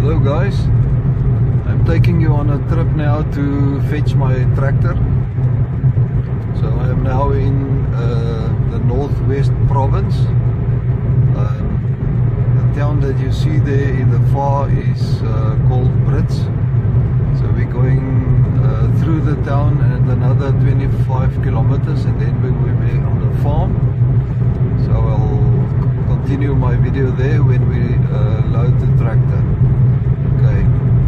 Hello guys, I'm taking you on a trip now to fetch my tractor. So I am now in the Northwest Province. The town that you see there in the far is called Brits. So we're going through the town and another 25 kilometers and then we will be on the farm. So I'll continue my video there when we load the tractor. Okay.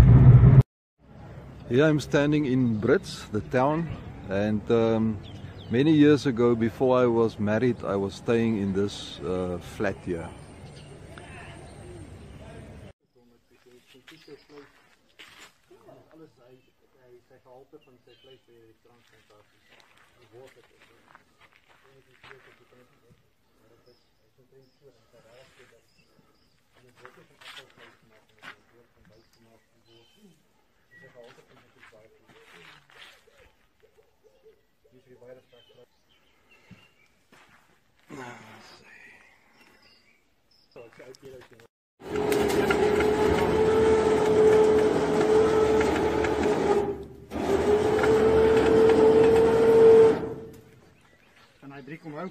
Here I'm standing in Brits, the town, and many years ago, before I was married, I was staying in this flat here. Kan hy 3 kom hou?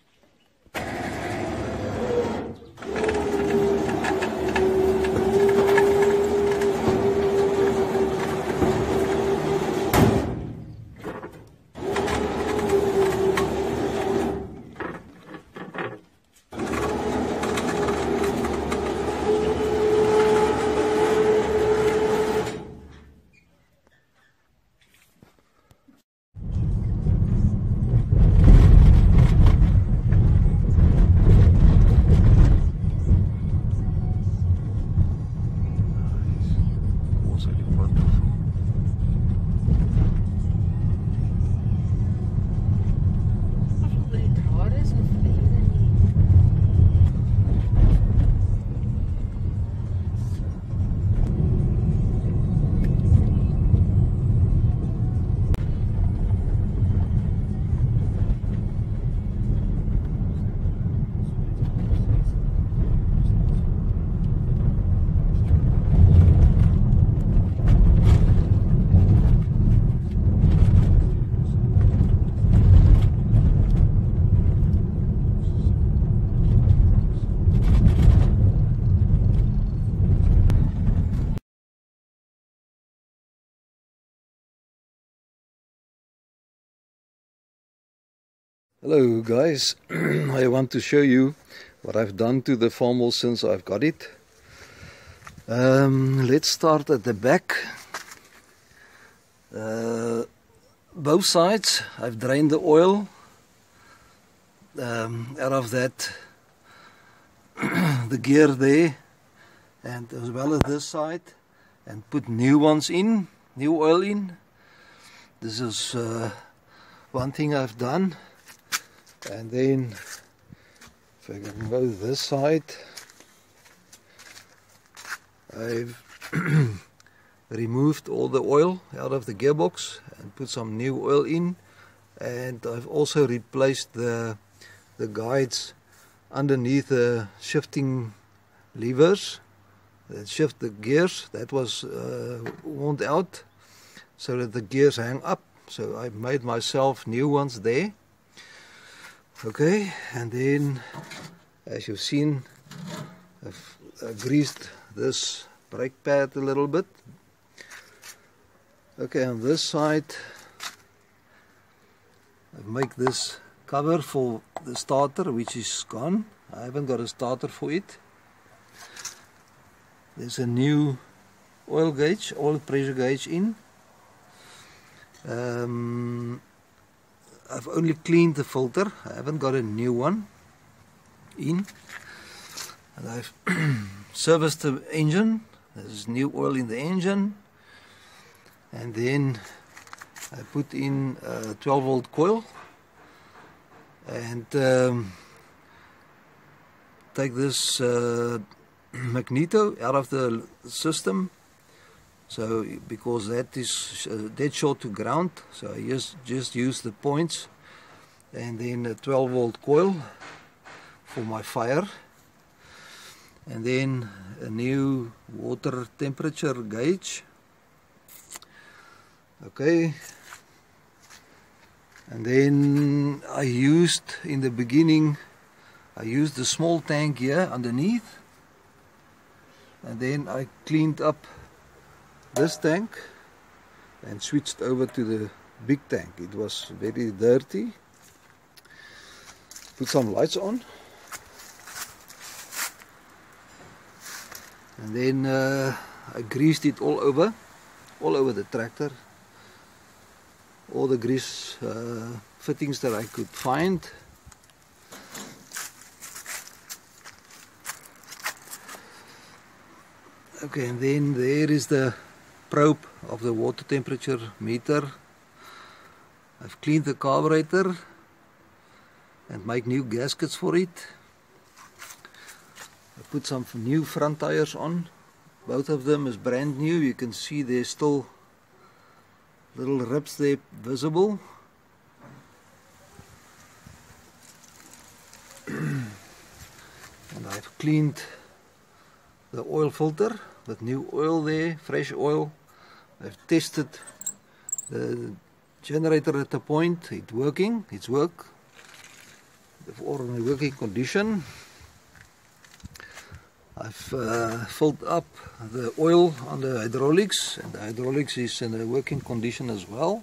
Hello guys, I want to show you what I've done to the farmhouse since I've got it. Let's start at the back. Both sides I've drained the oil out of that the gear there, and as well as this side, and put new ones in, new oil in. This is one thing I've done. And then, if I can go this side, I've removed all the oil out of the gearbox and put some new oil in, and I've also replaced the guides underneath the shifting levers that shift the gears. That was worn out so that the gears hang up, so I made myself new ones there. Okay, and then, as you've seen, I've greased this brake pad a little bit. Okay, on this side, I've made this cover for the starter, which is gone. I haven't got a starter for it. There's a new oil gauge, oil pressure gauge in. I've only cleaned the filter, I haven't got a new one in. And I've serviced the engine. There's new oil in the engine. And then I put in a 12 volt coil and take this magneto out of the system. So because that is dead short to ground, so I just use the points, and then a 12 volt coil for my fire. and then a new water temperature gauge. Okay, and then I used in the beginning, I used the small tank here underneath, and then I cleaned up this tank and switched over to the big tank. It was very dirty. Put some lights on, and then I greased it all over the tractor. All the grease fittings that I could find. Okay, and then there is the probe of the water temperature meter. I've cleaned the carburetor and make new gaskets for it. I put some new front tires on. Both of them is brand new. You can see there's still little rips there visible. And I've cleaned the oil filter with new oil there, fresh oil. I've tested the generator at the point. It's working, it's working in a working condition. I've filled up the oil on the hydraulics, and the hydraulics is in a working condition as well.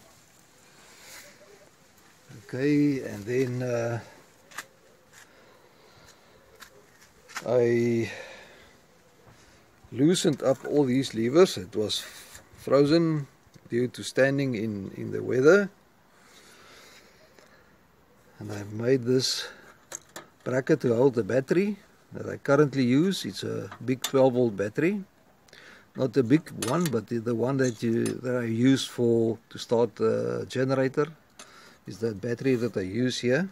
Okay, and then I loosened up all these levers. It was frozen due to standing in the weather, and I've made this bracket to hold the battery that I currently use. It's a big 12-volt battery, not the big one, but the one that I use to start the generator is the battery that I use here.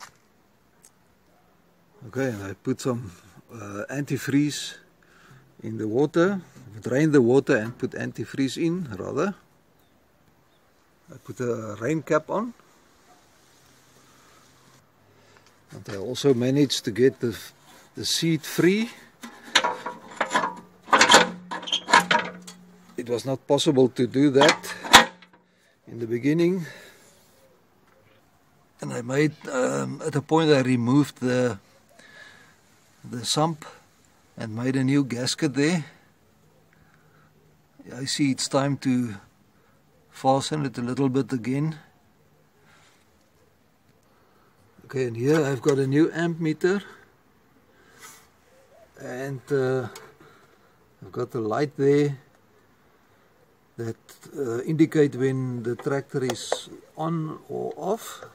Okay, and I put some antifreeze in the water. I've drained the water and put antifreeze in rather. I put a rain cap on, and I also managed to get the seat free. It was not possible to do that in the beginning, and I made at a point I removed the sump and made a new gasket there. I see it's time to fasten it a little bit again. Okay, and here I've got a new amp meter, and I've got the light there that indicate when the tractor is on or off.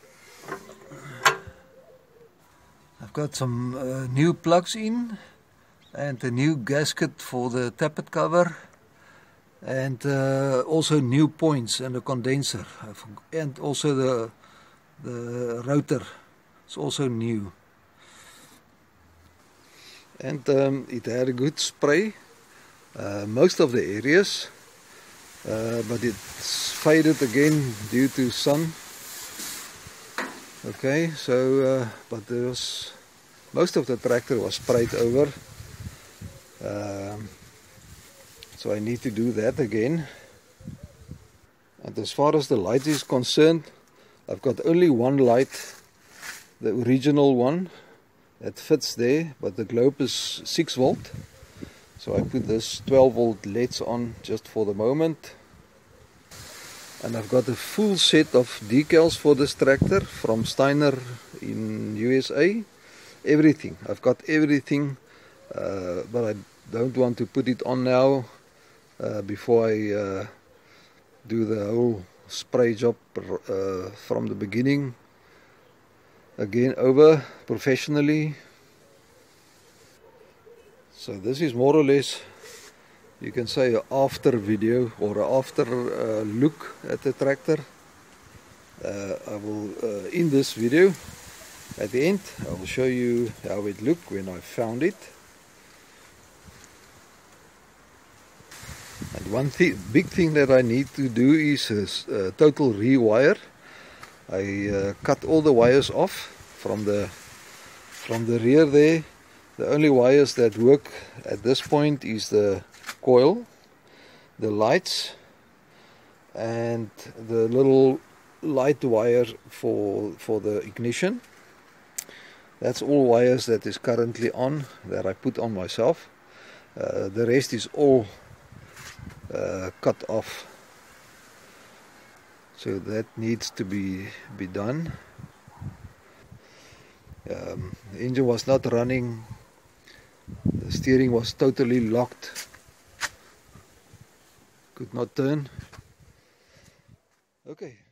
I've got some new plugs in, and a new gasket for the tappet cover, and also new points and a condenser, and also the rotor is also new. And it had a good spray most of the areas, but it's faded again due to sun. Okay, so but there was most of the tractor was sprayed over, so I need to do that again. And as far as the light is concerned, I've got only one light, the original one that fits there, but the globe is 6 volt, so I put this 12 volt LEDs on just for the moment. And I've got a full set of decals for this tractor from Steiner in USA. Everything, I've got everything, but I don't want to put it on now before I do the whole spray job from the beginning again over professionally. So this is more or less, you can say, an after video or an after look at the tractor. I will in this video at the end I will show you how it looked when I found it. And one big thing that I need to do is a total rewire. I cut all the wires off from the rear there, The only wires that work at this point is the coil, the lights, and the little light wire for the ignition. That's all wires that is currently on, that I put on myself. The rest is all cut off. So that needs to be done. The engine was not running. The steering was totally locked. Could not turn. Okay.